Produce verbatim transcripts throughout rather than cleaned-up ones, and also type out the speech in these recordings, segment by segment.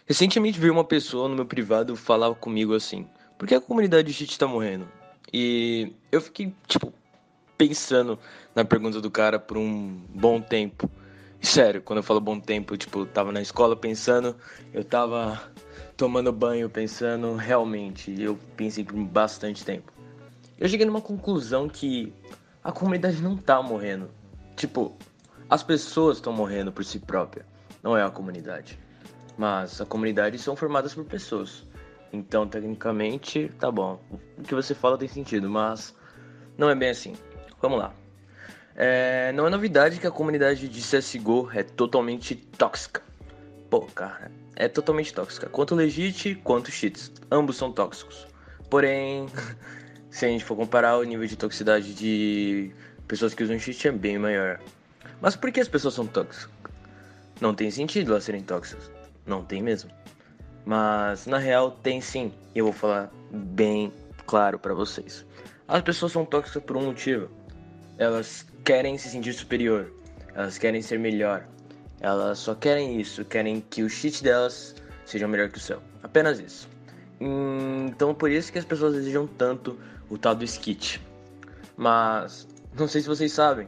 Recentemente veio uma pessoa no meu privado falar comigo assim: por que a comunidade de cheat tá morrendo? E eu fiquei, tipo, pensando na pergunta do cara por um bom tempo. Sério, quando eu falo bom tempo, tipo, eu tava na escola pensando, eu tava tomando banho pensando realmente. E eu pensei por bastante tempo. Eu cheguei numa conclusão que a comunidade não tá morrendo. Tipo, as pessoas estão morrendo por si própria, não é a comunidade. Mas a comunidade são formadas por pessoas. Então, tecnicamente, tá bom. O que você fala tem sentido, mas não é bem assim. Vamos lá. É, não é novidade que a comunidade de C S G O é totalmente tóxica. Pô, cara, é totalmente tóxica. Quanto Legit, quanto Cheats. Ambos são tóxicos. Porém, se a gente for comparar o nível de toxicidade de pessoas que usam cheat é bem maior. Mas por que as pessoas são tóxicas? Não tem sentido elas serem tóxicas. Não tem mesmo. Mas na real tem sim. E eu vou falar bem claro pra vocês. As pessoas são tóxicas por um motivo. Elas querem se sentir superior. Elas querem ser melhor. Elas só querem isso. Querem que o cheat delas seja melhor que o seu. Apenas isso. Então por isso que as pessoas desejam tanto o tal do skit. Mas não sei se vocês sabem.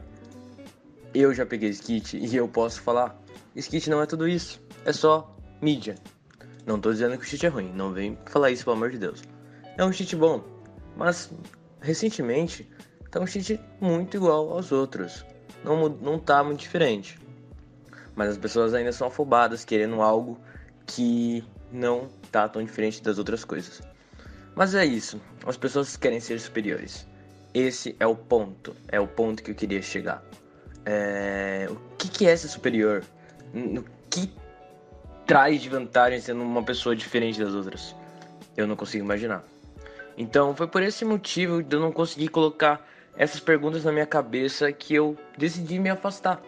Eu já peguei skit e eu posso falar. Skit não é tudo isso. É só mídia. Não tô dizendo que o cheat é ruim, não vem falar isso, pelo amor de Deus. É um cheat bom, mas recentemente tá um cheat muito igual aos outros. Não, não tá muito diferente. Mas as pessoas ainda são afobadas, querendo algo que não tá tão diferente das outras coisas. Mas é isso, as pessoas querem ser superiores. Esse é o ponto, é o ponto que eu queria chegar. É... O que, que é ser superior? O que traz de vantagem sendo uma pessoa diferente das outras? Eu não consigo imaginar. Então foi por esse motivo de eu não conseguir colocar essas perguntas na minha cabeça que eu decidi me afastar.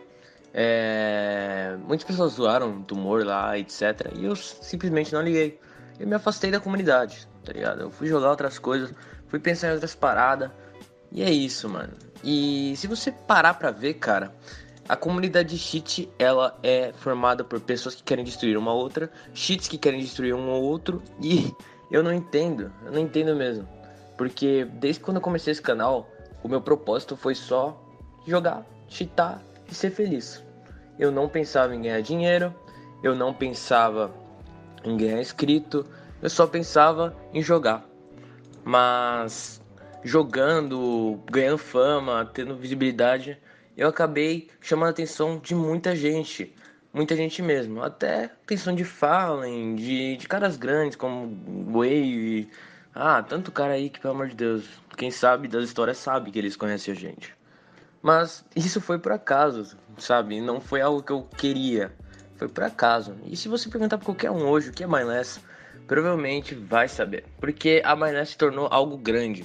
É... Muitas pessoas zoaram tumor lá, etcétera. E eu simplesmente não liguei. Eu me afastei da comunidade, tá ligado? Eu fui jogar outras coisas, fui pensar em outras paradas. E é isso, mano. E se você parar pra ver, cara, a comunidade de cheat, ela é formada por pessoas que querem destruir uma outra, cheats que querem destruir um ou outro, e eu não entendo, eu não entendo mesmo. Porque desde quando eu comecei esse canal, o meu propósito foi só jogar, cheatar e ser feliz. Eu não pensava em ganhar dinheiro, eu não pensava em ganhar inscrito, eu só pensava em jogar. Mas jogando, ganhando fama, tendo visibilidade, eu acabei chamando a atenção de muita gente, muita gente mesmo, até atenção de Fallen, de, de caras grandes como Wave, ah, tanto cara aí que pelo amor de Deus, quem sabe das histórias sabe que eles conhecem a gente. Mas isso foi por acaso, sabe? Não foi algo que eu queria. Foi por acaso. E se você perguntar pra qualquer um hoje o que é Mindless, provavelmente vai saber. Porque a Mindless se tornou algo grande.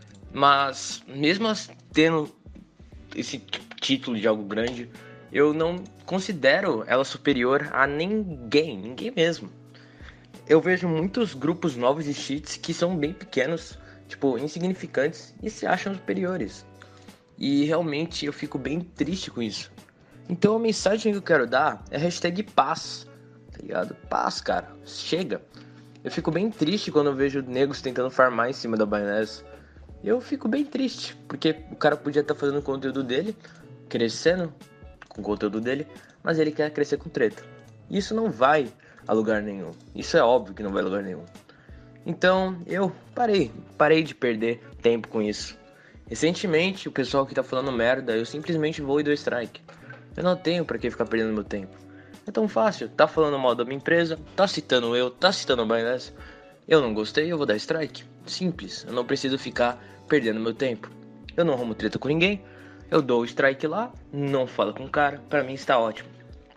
Mas mesmo tendo esse título de algo grande, eu não considero ela superior a ninguém. Ninguém mesmo. Eu vejo muitos grupos novos de cheats que são bem pequenos, tipo, insignificantes, e se acham superiores. E realmente eu fico bem triste com isso. Então a mensagem que eu quero dar é hashtag paz, tá ligado? Paz, cara. Chega. Eu fico bem triste quando eu vejo negros tentando farmar em cima da Binance. Eu fico bem triste, porque o cara podia estar fazendo o conteúdo dele, crescendo com o conteúdo dele, mas ele quer crescer com treta. Isso não vai a lugar nenhum. Isso é óbvio que não vai a lugar nenhum. Então eu parei, parei de perder tempo com isso. Recentemente, o pessoal que tá falando merda, eu simplesmente vou e dou strike. Eu não tenho pra que ficar perdendo meu tempo. É tão fácil, tá falando mal da minha empresa, tá citando eu, tá citando a Binance. Eu não gostei, eu vou dar strike. Simples, eu não preciso ficar perdendo meu tempo. Eu não arrumo treta com ninguém, eu dou o strike lá, não falo com o cara, pra mim está ótimo.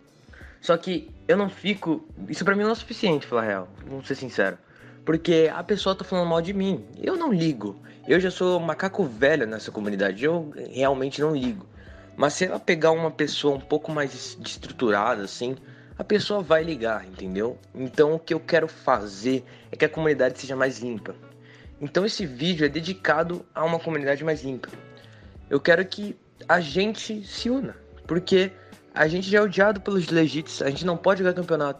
Só que eu não fico... Isso pra mim não é o suficiente, falar a real, vamos ser sincero. Porque a pessoa tá falando mal de mim, eu não ligo. Eu já sou macaco velho nessa comunidade, eu realmente não ligo. Mas se ela pegar uma pessoa um pouco mais estruturada, assim, a pessoa vai ligar, entendeu? Então o que eu quero fazer é que a comunidade seja mais limpa. Então esse vídeo é dedicado a uma comunidade mais limpa. Eu quero que a gente se una, porque a gente já é odiado pelos legits, a gente não pode jogar campeonato.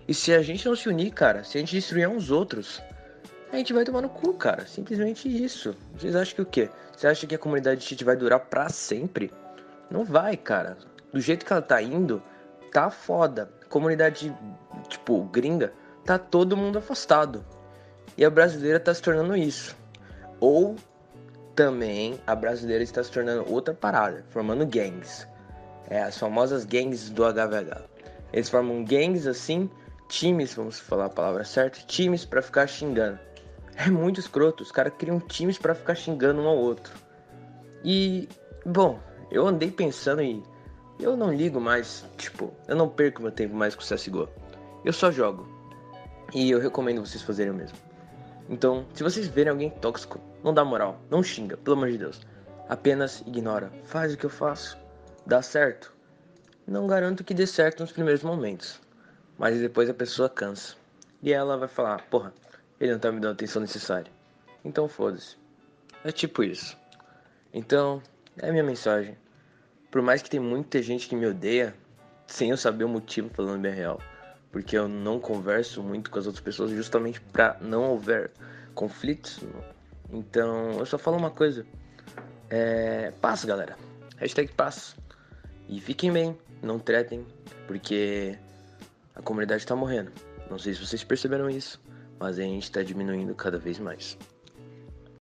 E se a gente não se unir, cara, se a gente destruir uns outros, a gente vai tomar no cu, cara. Simplesmente isso. Vocês acham que o quê? Você acha que a comunidade cheat vai durar pra sempre? Não vai, cara. Do jeito que ela tá indo, tá foda. Comunidade, tipo, gringa, tá todo mundo afastado. E a brasileira tá se tornando isso. Ou também a brasileira está se tornando outra parada, formando gangues. É, as famosas gangues do H V H. Eles formam gangues assim, times, vamos falar a palavra certa, times pra ficar xingando. É muito escroto, os caras criam times pra ficar xingando um ao outro. E, bom, eu andei pensando e eu não ligo mais, tipo, eu não perco meu tempo mais com o C S G O. Eu só jogo. E eu recomendo vocês fazerem o mesmo. Então, se vocês verem alguém tóxico, não dá moral, não xinga, pelo amor de Deus. Apenas ignora. Faz o que eu faço. Dá certo? Não garanto que dê certo nos primeiros momentos. Mas depois a pessoa cansa. E ela vai falar, porra, ele não tá me dando a atenção necessária. Então foda-se. É tipo isso. Então, é a minha mensagem. Por mais que tem muita gente que me odeia, sem eu saber o motivo, falando bem real. Porque eu não converso muito com as outras pessoas justamente pra não houver conflitos. Então, eu só falo uma coisa. É... Paz, galera. Hashtag paz. E fiquem bem, não tretem, porque a comunidade tá morrendo. Não sei se vocês perceberam isso, mas a gente tá diminuindo cada vez mais.